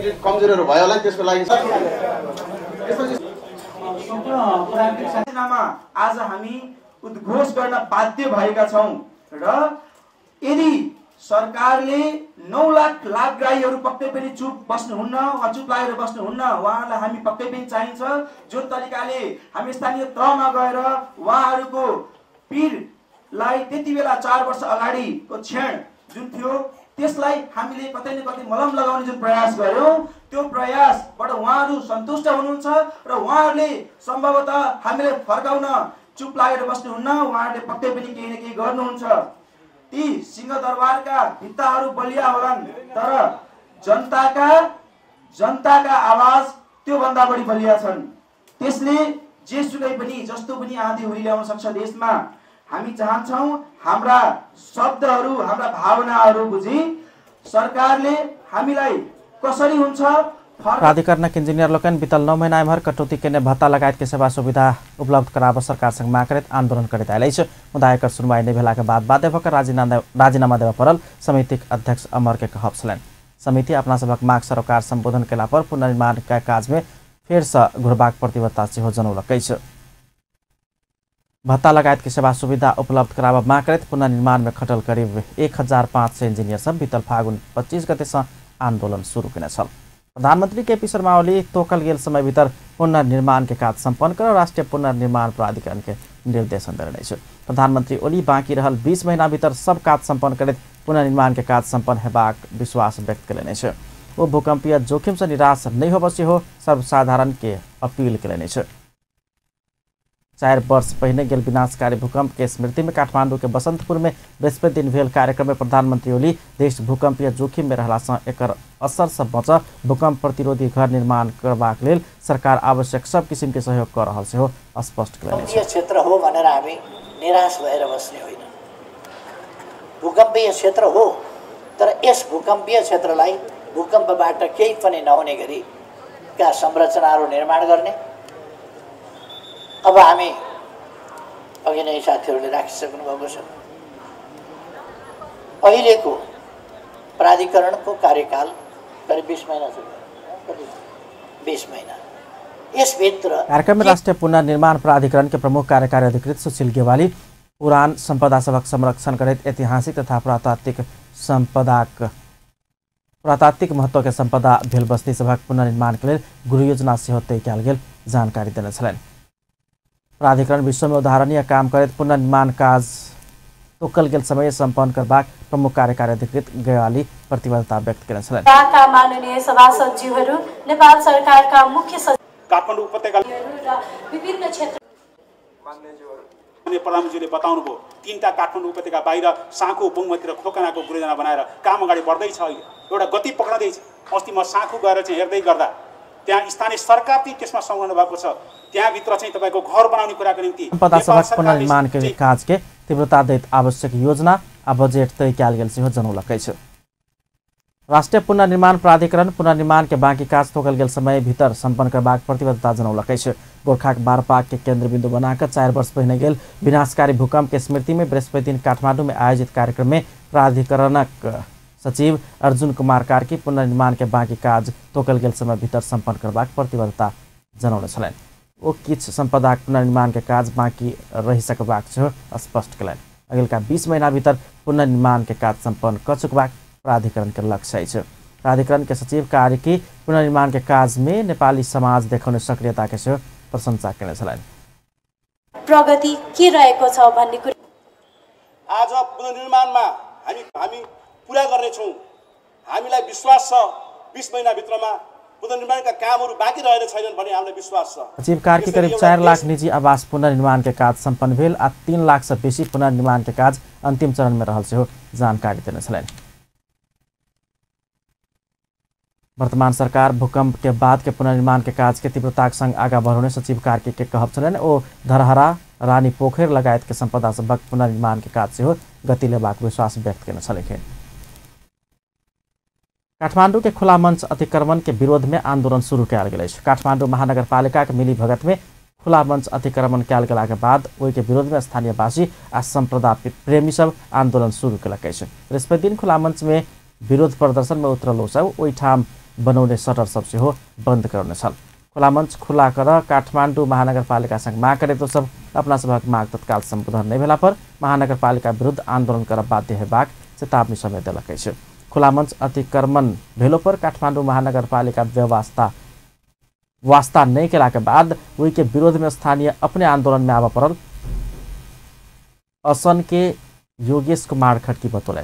[SPEAKER 14] आज हामी उद्घोष गर्न बाध्य भएका छौं र यदि सरकारले 9 लाख लाभग्राहीहरू पक्कै पनि चुप बस्नुहुन्न वा चुप लागेर बस्नुहुन्न। उहाँहरूलाई हामी पक्कै पनि चाहिन्छ। जो तरिकाले हामी स्थानीय तहमा गएर उहाँहरूको पीडलाई त्यति बेला 4 वर्ष अगाडिको क्षण जुन थियो त्यसलाई हामीले कतै न कतै मलम लगाउने जुन प्रयास गर्यौं त्यो प्रयासबाट उहाँहरू सन्तुष्ट हुनुहुन्छ र उहाँहरूले सम्भवतः हामीले फर्काउन चुप लागेर बस्नुहुन्न। उहाँहरूले पक्कै पनि केही न केही गर्नुहुन्छ। ती सिंहदरबारका भित्ताहरू बलिया होलान् तर जनताका आवाज त्यो भन्दा बढी बलिया छन्। त्यसले जेसुकै पनि जस्तो पनि आँधी हुरी ल्याउन सक्छ देशमा। हामी चाहन्छौं हाम्रा शब्दहरू हाम्रा भावनाहरू बुझी सरकारले हामीलाई कसरी हुन्छ।
[SPEAKER 1] प्राधिकरण के इंजीनियर लोकन बीतल 9 महीना भर कटौती के भत्ता लगायत के सेवा सुविधा उपलब्ध कराब सरकार संग मांग करत आंदोलन करत आयल। मुदा एकर सुनवाई नहीं भेला के बाद बाध्य होकर राजीनामा देवा पड़ल समितिक अध्यक्ष अमर के कहब छलनि। समिति अपना सबक मांग सरकार संबोधन केला पर पुनर्निर्माण के काज में फेर से घुरबाक प्रतिबद्धता सेहो जनौलक। भत्ता लगायत के सेवा सुविधा उपलब्ध कराब मांग करत पुनर्निर्माण में खटल करीब 1500 इंजीनियर सब बीतल फागुन 25 गते से आंदोलन शुरू केने छल। प्रधानमंत्री केपी शर्मा ओली तोकल गेल समय भीतर पुनर्निर्माण के काज संपन्न कर राष्ट्रीय पुनर्निर्माण प्राधिकरण के निर्देशन देने छै। प्रधानमंत्री ओली बाकी रहल 20 महीना भीतर सब काज संपन्न करत पुनर्निर्माण के काज संपन्न हेबाक विश्वास व्यक्त केलनि छै। वो भूकंपीय जोखिम से निराश नहीं होबसी हो सर्वसाधारण के अपील केलनि छै। 4 वर्ष पहिने गेल विनाशकारी भूकंप के स्मृति में काठमांडू के बसंतपुर में बृहस्पति दिन भेल कार्यक्रम में प्रधानमंत्री ओली देश भूकंपीय जोखिम में रहला सँ एकर असर से बच भूकंप प्रतिरोधी घर निर्माण करबाक लेल सरकार आवश्यक सब किसिम के सहयोग कर रहल सेहो स्पष्ट कयलनि।
[SPEAKER 15] भूकम्पीय क्षेत्र हो भनेर हामी निराश भएर बस्ने होइन। भूकम्पीय क्षेत्र हो तर यस भूकम्पीय क्षेत्रलाई भूकम्पबाट केही पनि नहुने गरी का संरचनाहरू निर्माण गर्ने। अब हामी अघि नै साथीहरूले राखिसक्नु भएको छ। अहिलेको प्राधिकरणको कार्यकाल करिब 20 महिना छ। 20 महिना। यसभित्र
[SPEAKER 1] कार्यक्रम में राष्ट्रीय पुनर्निर्माण प्राधिकरण के प्रमुख कार्यकारी अधिकृत सुशील गेवाली पुरान संपदा सबक संरक्षण करैत ऐतिहासिक तथा पुरातात्विक महत्व के संपदा भेल बस्ती सभक पुनर्निर्माण के लिए गृह योजना सेहो तय कयल गेल जानकारी देने छलनि। प्राधिकरण विश्व में उदाहरणीय काम करैत पुनर्निर्माण काज तोकल गेल समय सम्पन्न करबाक प्रमुख कार्यकारी अधिकृत गेवाली प्रतिबद्धता व्यक्त केने छलनि।
[SPEAKER 16] माननीय सभासदज्यूहरू, नेपाल सरकारका मुख्य सचिव,
[SPEAKER 17] काठमाडौँ उपत्यका
[SPEAKER 16] विभिन्न क्षेत्र
[SPEAKER 17] प्रधानमन्त्रीले बताउनुभयो 3टा काठमाडौँ उपत्यका बाहिर साँखु बुङमती र खोकनाको गृहजना बनाएर काम अगाडि बढ्दैछ। अहिले एउटा गति पक्राउँदैछ। अस्ति म साँखु गएर चाहिँ हेर्दै गर्दा त्यहाँ स्थानीय सरकार चाहिँ त्यसमा संलग्न भएको छ। त्यहाँभित्र चाहिँ तपाईँको घर बनाउने कुराको निम्ति
[SPEAKER 1] संपदा सबक पुनर्निर्माण के काज के तीव्रता दैत आवश्यक योजना आ बजेट तय कयल गेल सेहो जनौलकै छ। राष्ट्रीय पुनर्निर्माण प्राधिकरण पुनर्निर्माण के बाँकी काज तोकल गेल समय भीतर सम्पन्न करबाक प्रतिबद्धता जनौलकै छ। गोरखाक बारपाक के केन्द्रबिन्दु बनाकर 4 वर्ष पहिने गेल विनाशकारी भूकंप के स्मृति में बृहस्पति दिन काठमांडू में आयोजित कार्यक्रम में प्राधिकरणक सचिव अर्जुन कुमार कार्की पुनर्निर्माण के बाँकी काज तोकल गेल समय भीतर सम्पन्न करबाक प्रतिबद्धता जनौने छलनि। ओ किछ संपदा पुनर्निर्माण के काज बाँकी रहि सकबाक छ स्पष्ट कयलनि। अगिलका 20 महीना भीतर पुनर्निर्माण के काज सम्पन्न क चुकबाक प्राधिकरण के लक्ष्य छ। प्राधिकरण के सचिव कार्की पुनर्निर्माण के काज में नेपाली समाज देखाउने सक्रियता के सेहो प्रशंसा गर्ने छलनि।
[SPEAKER 16] प्रगति के रहेको छ भन्ने कुरा
[SPEAKER 17] आज पुनर्निर्माणमा हामी पूरा गर्नेछौँ। हामीलाई विश्वास छ 20 महिना भित्रमा पुनर्निर्माणका कामहरू बाँकी रहेर छैनन् भन्ने हामीलाई विश्वास छ।
[SPEAKER 1] सचिव कार्की करिब 4 लाख निजी आवास पुनर्निर्माण के काज सम्पन्न भेल आ 3 लाख से बेसी पुनर्निर्माण के काज अंतिम चरण में रहल सेहो जानकारी देने छलनि। वर्तमान सरकार भूकंप के बाद के पुनर्निर्माण के काज के तीव्रता संग आगा बढ़ाउने सचिव कार्की के कहब छलनि। ओ धरहरा रानी पोखर लगायत के संपदा सबक पुनर्निर्माण के काज सेहो गति लेबाक विश्वास व्यक्त केने छलखिन। काठमांडू के खुला मंच अतिक्रमण के विरोध में आंदोलन शुरू कयल गेल अछि। काठमांडू महानगरपालिका के मिली भगत में खुला मंच अतिक्रमण कयल गेला के बाद ओहि के विरोध में स्थानीयवासी आ संप्रदा प्रेमी सब आंदोलन शुरू केलक अछि। बृहस्पति दिन खुला मंच में विरोध प्रदर्शन में उतरल सब ओहि ठाम बनाउने सटर सब सेहो बंद कराउने छल। खुला मंच खुला कर काठमांडू महानगरपालिका संग माग करे तो सब अपना सभक माग तत्काल संबोधन नहीं भेला पर महानगरपालिका विरुद्ध आंदोलन कर बाध्य हेबाक चेतावनी समय देलक अछि। खुला मंच अतिक्रमण भेलो पर काठमांडू महानगरपालिका वास्ता नहीं केला के बाद वही के विरोध में स्थानीय अपने आंदोलन में आवा पड़ल। असन के योगेश कुमार खड्की बतौले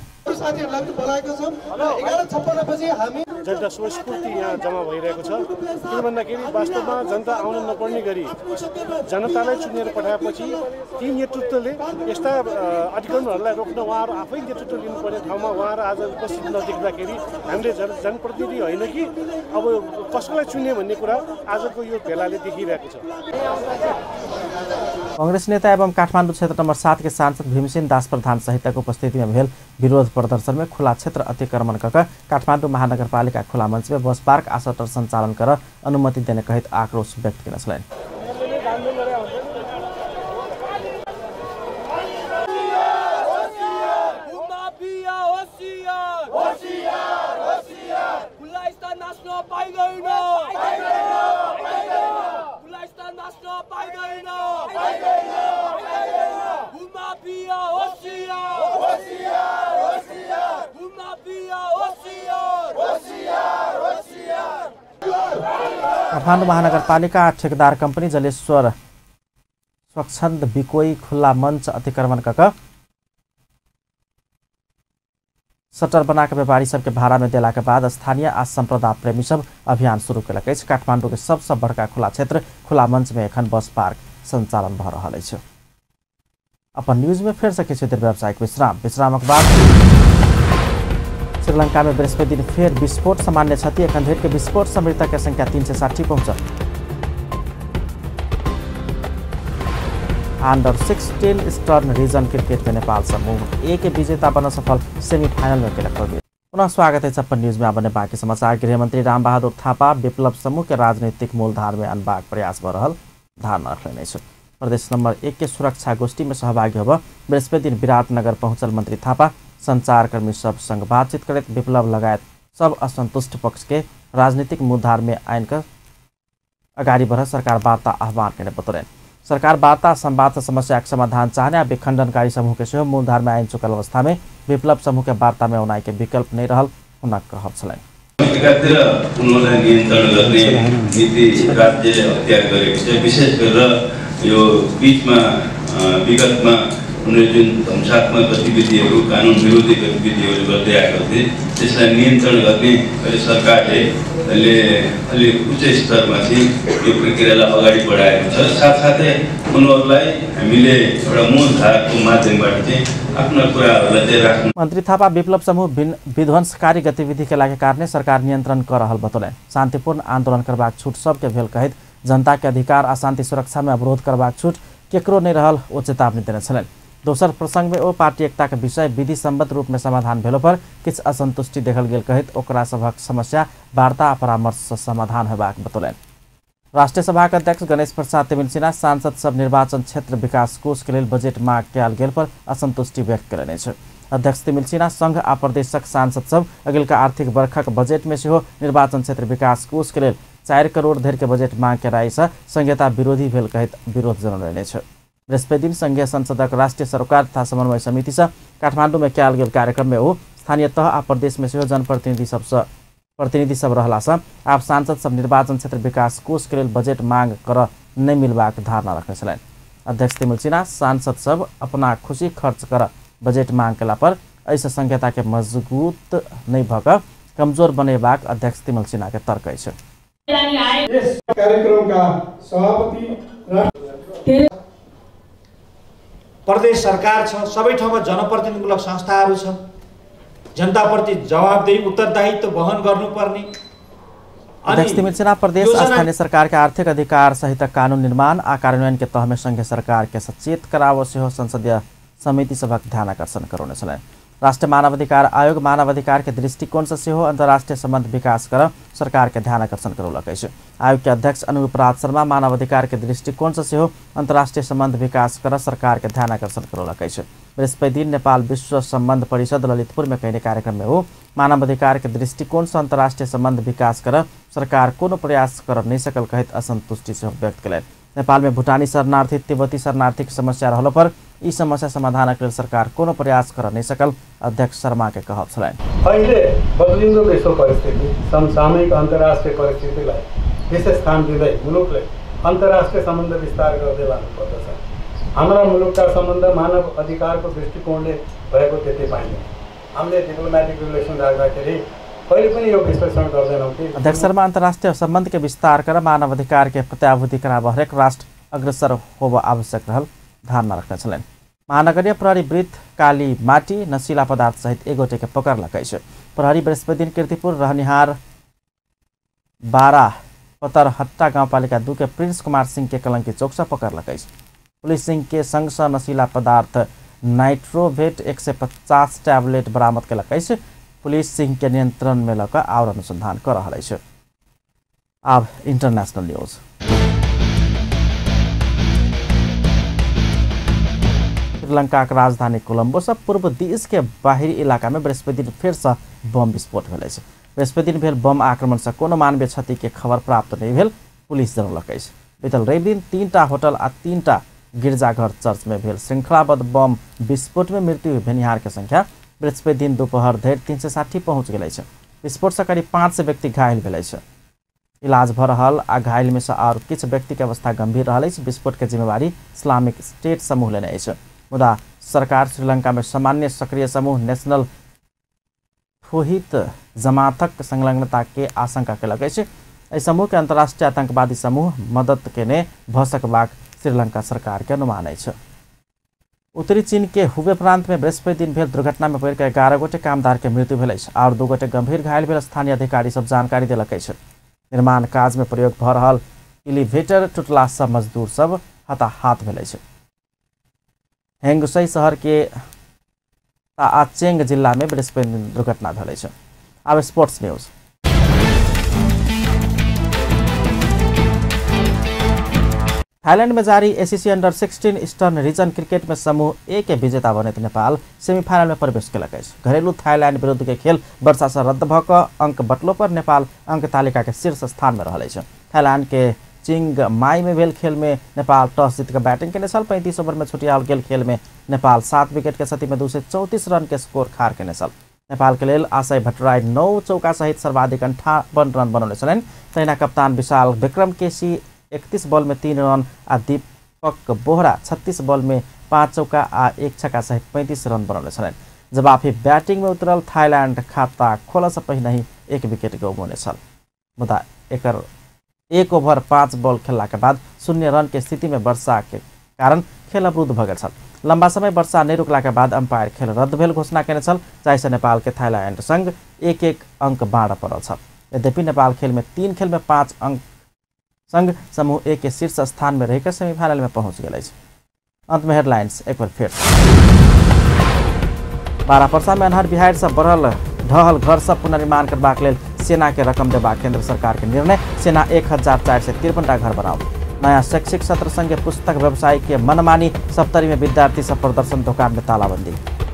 [SPEAKER 18] जनता स्वस्फूर्ति यहाँ जम्मा भइरहेको छ। के भन्दाखेरि वास्तवमा जनता आउन नपर्ने गरी जनतालाई चुनेर पठाएपछि ती नेतृत्वले यस्ता अतिक्रमणहरूलाई रोक्न उहाँहरू आफै नेतृत्व लिनुपर्ने ठाउँमा उहाँहरू आज उपस्थित नदेख्दाखेरि हामीले जनप्रतिनिधि होइन कि अब कसैलाई चुने भन्ने कुरा आजको यो भेलाले देखिरहेको छ।
[SPEAKER 1] कांग्रेस नेता एवं काठमांडू क्षेत्र नंबर 7 के सांसद भीमसेन दास प्रधान सहित उपस्थिति में भेल विरोध प्रदर्शन में खुला क्षेत्र अतिक्रमण कर काठमांडू महानगरपालिका खुला मंच में बस पार्क आ शटर संचालन कर अनुमति देने कहित आक्रोश व्यक्त किन छलनि। काठमाडौँ महानगरपालिका ठेकेदार कंपनी जलेश्वर स्वच्छंद बिकोई खुला मंच अतिक्रमण कर शटर बनाकर व्यापारी सबके भाड़ा में देला के बाद स्थानीय आ संप्रदा प्रेमी सब अभियान शुरू कयलक अछि। काठमांडू के सबसे बड़का खुला क्षेत्र खुला मंच में एखन बस पार्क सञ्चालन भऽ रहल अछि। अपन न्यूज में फेर सके क्षेत्र व्यावसायिक विश्रामक बाद श्रीलंका में बृहस्पति दिन फेर विस्फोट सामान्य क्षति एखन धरि के विस्फोट से मृतक के संख्या 360 पहुंचल। अंडर 16 ईस्टर्न रीजन क्रिकेट में नेपाल समूह ए के विजेता बन्न सफल सेमीफाइनल में केलक प्रवेश। पुनः स्वागत है छप्पन न्यूज में। अब बाकी समाचार। गृहमंत्री रामबहादुर थापा विप्लव समूह के राजनीतिक मूलधार में अनबाक प्रयास भ रहल धारणा रखने छ। प्रदेश नंबर 1 के सुरक्षा गोष्ठी में सहभागी होब बृहस्पति दिन विराटनगर पहुंचल मंत्री थापा संचारकर्मी सब संग बातचीत करते विप्लव लगायत सब असंतुष्ट पक्ष के राजनीतिक मूलधार में आइन कर अगाडि बढ़ सरकार वार्ता आह्वान करने बतौले। सरकार वार्ता संवाद समस्या के समाधान चाहने विखंडनकारी समूह के सेहो मूलधार में आइन चुकल अवस्था में विप्लव समूह के वार्ता में उनाई के विकल्प नहीं रहल हुनक कहब छलैन।
[SPEAKER 19] एकातिर उनलाई नियन्त्रण गर्ने नीति राज्य हत्या गरेको छ। विशेष गरेर यो बीचमा विगतमा उनीहरू जुन ध्वंसात्मक गतिविधिहरू कानुन विरोधी गतिविधिहरू गर्दै आएको थिए त्यसलाई नियन्त्रण गर्ने अहिले सरकारले अलि उच्च स्तरमा चाहिँ यो प्रक्रियालाई अगाडि बढाएको छ। साथसाथै उनीहरूलाई हामीले एउटा मूलधारको माध्यमबाट चाहिँ आफ्ना कुराहरूलाई चाहिँ राख्नु।
[SPEAKER 1] मन्त्री थापा विप्लव समूह विध्वंसकारी गतिविधि के लागि कारणे सरकार नियन्त्रण कर रहल बतौले। शान्तिपूर्ण आन्दोलन करबाक छूट सबके भेल कहित जनता के अधिकार आ शान्ति सुरक्षा में अवरोध करबाक छूट केकरो नहीं रहल ओ चेतावनी देने छलैन। दोसर प्रसंग में ओ पार्टी एकता के विषय विधि सम्मत रूप में समाधान भेलो पर किछ असंतुष्टि देखल गेल कहित ओकरा सभक समस्या वार्ता आ परामर्श से समाधान हेबाक बतौलैन। राष्ट्रीय सभा के अध्यक्ष गणेश प्रसाद तिमिल सिन्हा सांसद सब निर्वाचन क्षेत्र विकास कोष के लेल बजेट मांग कयल गेल पर असंतुष्टि व्यक्त कयलनि छ। अध्यक्ष तिमिल सिन्हा संघ आ प्रदेशक सांसद सब अगिलका आर्थिक वर्षक बजेट में सेहो निर्वाचन क्षेत्र विकास कोष के लेल 4 करोड़ धरि के बजेट मांग के राय से संहिता विरोधी भेल कहित विरोध जनौलनि छ। बृहस्पति दिन संघीय संसदक राष्ट्रीय सरोकार तथा समन्वय समिति से काठमाडौँ में कयल गेल कार्यक्रम में ओ स्थानीय तह आ प्रदेश में सेहो जनप्रतिनिधि सब रहला से आप सांसद सब निर्वाचन क्षेत्र विकास कोष के लेल बजेट मांग कर नहीं मिलबाक धारणा रखने छलैन। अध्यक्ष तिमिल सिन्हा सांसद सब अपना खुशी खर्च कर बजेट मांग केला पर ऐसे संहिता के मजबूत नहीं भक कमजोर बनेबाक अध्यक्ष तिमिल सिन्हा के तर्क छ।
[SPEAKER 20] यस कार्यक्रमका सभापति
[SPEAKER 21] प्रदेश सरकार छ, सबै ठाउँमा जनप्रतिनिधिमूलक संस्थाहरू छन्। जनताप्रति जवाबदेही उत्तरदायित्व वहन गर्नुपर्ने।
[SPEAKER 1] अध्यक्ष तिमिल सिन्हा प्रदेश स्थानीय सरकार के आर्थिक अधिकार सहित कानून निर्माण आ कार्यान्वयन के तह में संघीय सरकार के सचेत कराव सेहो संसदीय समिति सभक ध्यान आकर्षण करौने छलैन। राष्ट्रीय मानवाधिकार आयोग मानवाधिकार के दृष्टिकोण से सेहो अंतर्राष्ट्रीय संबंध विकास कर सरकार के ध्यान आकर्षण करौलक अछि। आयोग के अध्यक्ष अनुप राज शर्मा मानवाधिकार के दृष्टिकोण से सेहो अंतर्राष्ट्रीय संबंध विकास कर सरकार के ध्यान आकर्षण करौलक अछि। बृहस्पति दिन नेपाल विश्व संबंध परिषद ललितपुर में कहने कार्यक्रम में हो मानवाधिकार के दृष्टिकोण से अंतर्राष्ट्रीय संबंध विकास कर सरकार कोनो प्रयास कर नहीं सकल कहित असंतुष्टि से व्यक्त कयलनि। नेपाल में भूटानी शरणार्थी तिब्बती शरणार्थी की समस्या रहल पर ई समस्या समाधान के सरकार कोनो प्रयास कर नहीं सकल अध्यक्ष शर्मा के कहब छलैन।
[SPEAKER 20] अहिले बदलिँदो विश्व परिस्थिति समसामयिक अन्तर्राष्ट्रिय परिस्थितिलाई विशेष स्थान दिँदै मुलुकले अन्तर्राष्ट्रिय सम्बन्ध विस्तार गर्दै लानुपर्दछ। हाम्रा मुलुकका सम्बन्ध मानव अधिकारको दृष्टिकोणले भएको त्यति पाइँदैन। हामीले डिप्लोमेटिक रिलेसन राख्दाखेरि कहिले पनि यो विश्लेषण गर्दैनौँ कि
[SPEAKER 1] अध्यक्ष शर्मा अंतर्राष्ट्रीय संबंध के विस्तार कर मानव अधिकार के प्रत्याभूति कराव हरेक राष्ट्र अग्रसर होब आवश्यक रहल धारणा रखने छलैन। महानगरीय प्रहरी वृत्त काली माटी नशीला पदार्थ सहित एगोटे के पकड़ छ। प्रहरी बृहस्पति दिन कीर्तिपुर रहनिहार 12 पतरहट्टा गाउँपालिका 2 के प्रिंस कुमार सिंह के कलंकी चौक से पकड़ छ। पुलिस सिंह के संग से नशीला पदार्थ नाइट्रोवेट 150 टैबलेट बरामद केलक अछि। पुलिस सिंह के नियंत्रण में लगा और अनुसंधान कर रहा है। अब इंटरनेशनल न्यूज। श्रीलंका के राजधानी कोलंबो से पूर्व देश के बाहरी इलाका में बृहस्पति दिन फिर से बम विस्फोट भेल। बृहस्पति दिन भेल बम आक्रमण से कोनो मानवीय क्षति के खबर प्राप्त नहीं भेल पुलिस जनौलक। बीतल रवि दिन 3टा होटल आ 3टा गिरजाघर चर्च में भेल श्रृंखलाबद्ध बम विस्फोट में मृत्यु भेनिहार के संख्या बृहस्पति दिन दोपहर धरि 360 पहुँच गए। विस्फोट से करीब 500 व्यक्ति घायल भेल। इलाज भ रहल आ घायल में से और किछ व्यक्ति के अवस्था गंभीर रहल। विस्फोट के जिम्मेवारी इस्लामिक स्टेट समूह लेने अछि। मुदा सरकार श्रीलंका में सामान्य सक्रिय समूह नेशनल थोहित जमातक संलग्नता के आशंका केलक अछि। एहि समूह के अंतर्राष्ट्रीय आतंकवादी समूह मदद केने भ सकबाक श्रीलंका सरकार के अनुमान है। उत्तरी चीन के हुबे प्रांत में बृहस्पति दिन भेल दुर्घटना में पड़ 11 गोटे कामदार के मृत्यु भेल और 2 गोटे गंभीर घायल भेल स्थानीय अधिकारी सब जानकारी दिलक। निर्माण काज में प्रयोग भ रहल एलिवेटर टूटला से मजदूर सब हताहत भेल। हेंगुसई शहर के ताआचेंग जिला में बृहस्पति दिन दुर्घटना भेल। अब स्पोर्ट्स न्यूज। थाईलैंड में जारी ACC under 16 eastern region cricket में समूह ए के विजेता बनित नेपाल सेमीफाइनल में प्रवेश केलक। घरेलू थाईलैंड विरुद्ध के खेल वर्षा से रद्द भक अंक बटलो पर नेपाल अंक तालिका के शीर्ष स्थान में रहल। थाईलैंड के चिंग माई में भेल खेल में नेपाल टॉस जीत कर बैटिंग के नेसल 35 ओवर में छुटियाल गेल खेल में नेपाल 7 विकेट के क्षति में 234 रन के स्कोर खार के नेसल। नेपाल के लेल आशय भट्टराई 9 चौका सहित सर्वाधिक 58 रन बनौले छन्। तैना कप्तान विशाल विक्रम केसी 31 बॉल में 3 रन आ दीपक बोहरा 36 बॉल में 5 चौका आ 1 छक्का सहित 35 रन बनौले छन्। जवाफी बैटिंग में उतरल थाईलैंड खाता खोल से पहले ही 1 विकेट गंवाउने छल। मुदा एकर 1 ओवर 5 बॉल खेलला के बाद 0 रन के स्थिति में वर्षा के कारण खेल अवरुद्ध भ गेल छल। लंबा समय वर्षा नहीं रुकला के बाद अंपायर खेल रद्द भेल घोषणा केने छल, जाहिसे नेपाल के थाईलैंड संग 1-1 अंक बाँड पड़ल छल। यद्यपि नेपाल खेल में 3 खेल में 5 अंक संग समूह ए के शीर्ष स्थान में रहकर सेमीफाइनल में पहुंच गए। अंत में हेडलाइंस एक बार फिर। 12 पर्सा में अन्हर बिहार से बढ़ल ढहल घर सब पुनर्निर्माण करबाक लेल सेना के रकम देबा केंद्र सरकार के निर्णय। सेना 1453 घर बनाओ। नया शैक्षिक सत्र संगे पुस्तक व्यवसाय के मनमानी। सप्तरी में विद्यार्थी सब प्रदर्शन, दुकान में तालाबंदी।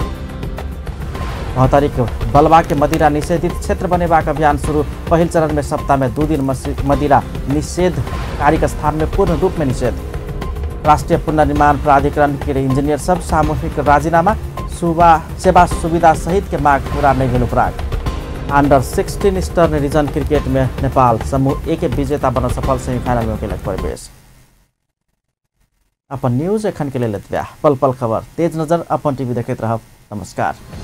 [SPEAKER 1] 9 बलवा के मदिरा निषेधित क्षेत्र बनेबाक अभियान शुरू। पहल चरण में सप्ताह में 2 दिन मदिरा निषेध कार्य स्थान में पूर्ण रूप में निषेध। राष्ट्रीय पुनर्निर्माण प्राधिकरण के इंजीनियर सब सामूहिक राजीनामा। सेवा सुविधा सहित के मांग पूरा नहीं भेल उपराग। अंडर 16 ईस्टर्न रीजन क्रिकेट में नेपाल समूह ए के विजेता बन सफल, सेमीफाइनल में केलक प्रवेश। अपन न्यूज एखन के लेल एतबे। पल पल खबर तेज नजर अपन टीवी देखैत रहब। नमस्कार।